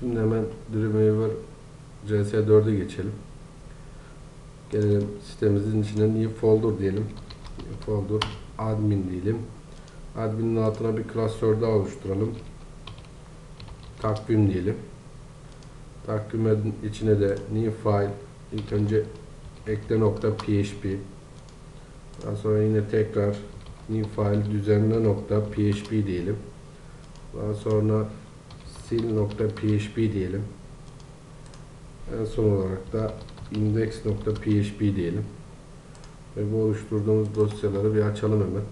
Şimdi hemen Dreamweaver CS4'e geçelim. Gelelim sitemizin içine new folder diyelim. New folder admin diyelim. Admin'in altına bir klasör daha oluşturalım. Takvim diyelim. Takvimin içine de new file, ilk önce ekle.php, daha sonra yine tekrar new file düzenle.php diyelim. Daha sonra sil.php diyelim. En son olarak da index.php diyelim. Ve bu oluşturduğumuz dosyaları bir açalım hemen.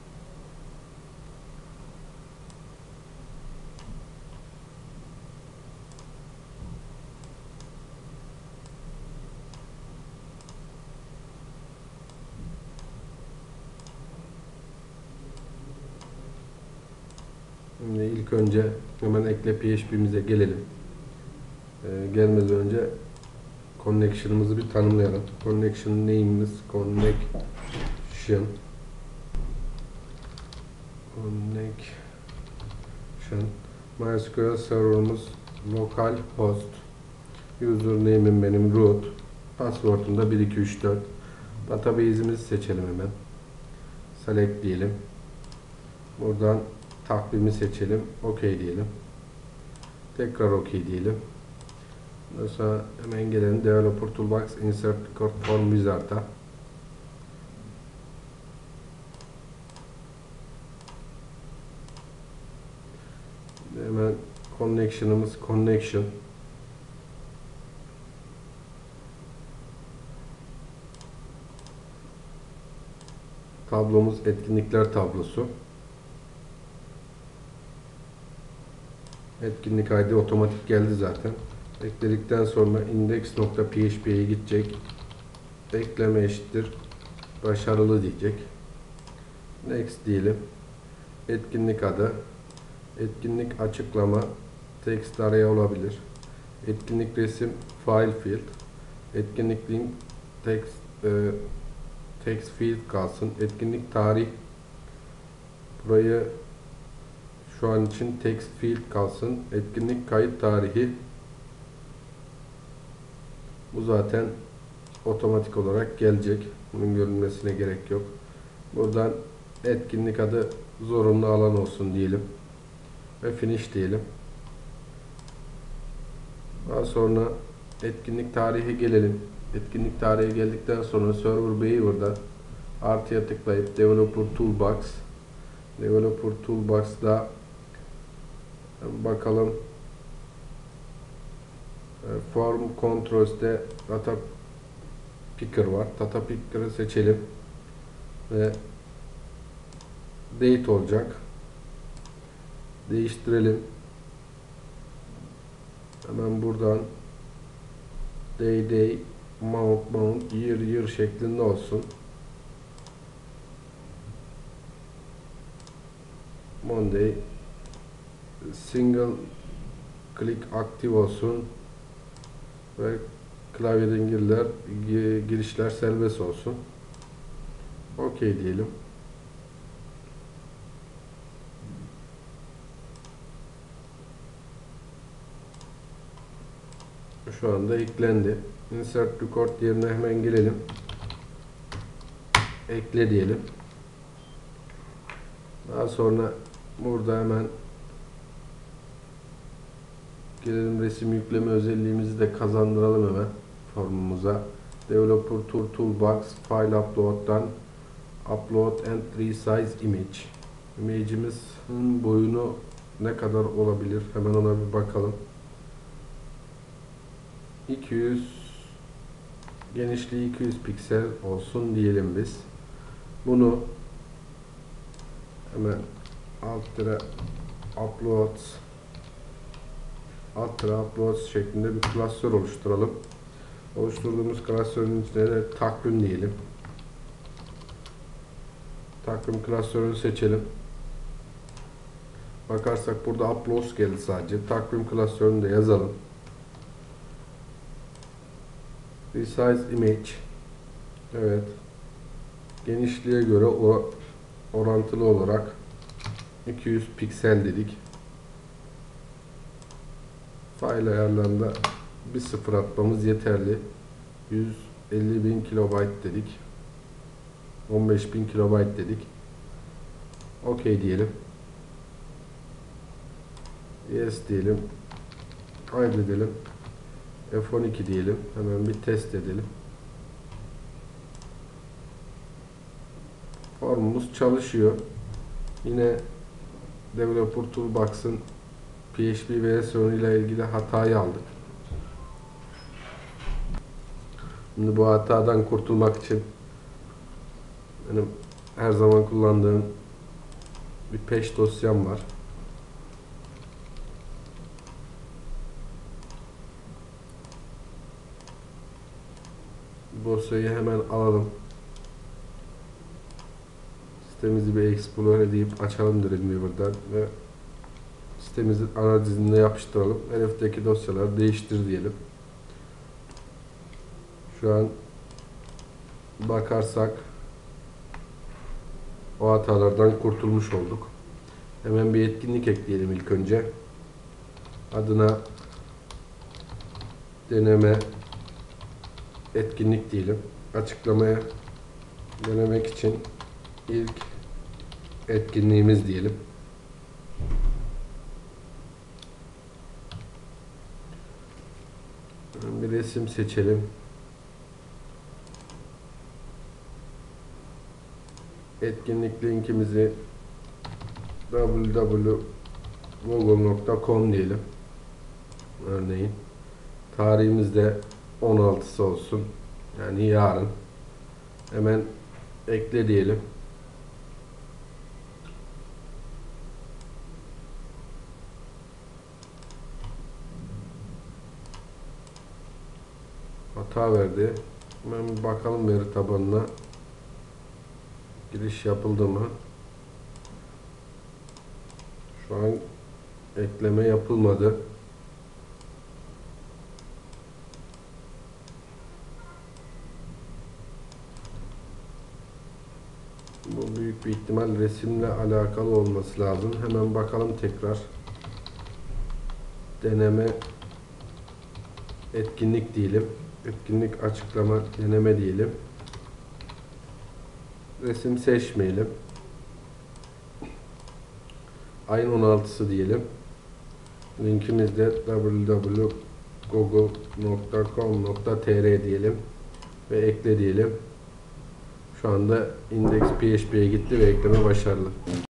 Şimdi ilk önce hemen ekle php'mize gelelim. Gelmeden önce connection'ımızı bir tanımlayalım. Connection name'imiz connection MySQL server'ımız localhost, username'im benim root, password'um da 1234. Database'imizi seçelim hemen. Select diyelim. Buradan takvimi seçelim. OK diyelim. Tekrar OK diyelim. Ondan sonra hemen gelelim Developer Toolbox Insert Record Form Wizard'a. Hemen connection'ımız connection. Tablomuz etkinlikler tablosu. Etkinlik ID otomatik geldi zaten. Ekledikten sonra index.php'ye gidecek. Ekleme eşittir başarılı diyecek. Next diyelim. Etkinlik adı. Etkinlik açıklama. Text araya olabilir. Etkinlik resim file field. Etkinlik link text field kalsın. Etkinlik tarih. Burayı şu an için text field kalsın. Etkinlik kayıt tarihi. Bu zaten otomatik olarak gelecek. Bunun görünmesine gerek yok. Buradan etkinlik adı zorunlu alan olsun diyelim. Ve finish diyelim. Daha sonra etkinlik tarihi gelelim. Etkinlik tarihi geldikten sonra Server Behavior'da artıya tıklayıp Developer Toolbox'da bakalım. Form Controls'te Data Picker var. Data Picker'ı seçelim. Ve date olacak. Değiştirelim. Hemen buradan day, month, year şeklinde olsun. Monday single click aktif olsun ve klavyeden girişler serbest olsun. OK diyelim. Şu anda eklendi. Insert record yerine hemen gelelim. Ekle diyelim. Daha sonra burada hemen gelelim, resim yükleme özelliğimizi de kazandıralım hemen formumuza. Developer Toolbox File Upload'dan Upload and Resize Image. Image'imizin boyunu ne kadar olabilir? Hemen ona bir bakalım. 200, genişliği 200 piksel olsun diyelim biz. Bunu hemen uploads şeklinde bir klasör oluşturalım. Oluşturduğumuz klasörün içine de takvim diyelim. Takvim klasörünü seçelim. Bakarsak burada uploads geldi sadece. Takvim klasörünü de yazalım. Resize image. Evet. Genişliğe göre orantılı olarak 200 piksel dedik. File ayarlarında bir sıfır atmamız yeterli. 150.000 kilobayt dedik. 15.000 kilobayt dedik. OK diyelim. Yes diyelim. Kaydedelim. F12 diyelim. Hemen bir test edelim. Formumuz çalışıyor. Yine Developer Toolbox'ın PHP versiyonu ile ilgili hatayı aldık. Şimdi bu hatadan kurtulmak için benim her zaman kullandığım bir patch dosyam var. Bu dosyayı hemen alalım. Sitemizi bir explore edip açalım Dreamweaver'dan ve sitemizin ana dizinine yapıştıralım. Hedefteki dosyaları değiştir diyelim. Şu an bakarsak o hatalardan kurtulmuş olduk. Hemen bir etkinlik ekleyelim ilk önce. Adına deneme etkinlik diyelim. Açıklamaya denemek için ilk etkinliğimiz diyelim. Bir resim seçelim. Etkinlik linkimizi www.google.com diyelim. Örneğin. Tarihimiz de 16'sı olsun. Yani yarın. Hemen ekle diyelim. Hata verdi. Hemen bir bakalım veri tabanına. Giriş yapıldı mı? Şu an ekleme yapılmadı. Bu büyük bir ihtimal resimle alakalı olması lazım. Hemen bakalım tekrar. Deneme etkinlik diyelim. Etkinlik açıklama deneme diyelim. Resim seçmeyelim. Ayın 16'sı diyelim. Linkimiz de www.google.com.tr diyelim. Ve ekle diyelim. Şu anda index.php'ye gitti ve ekleme başarılı.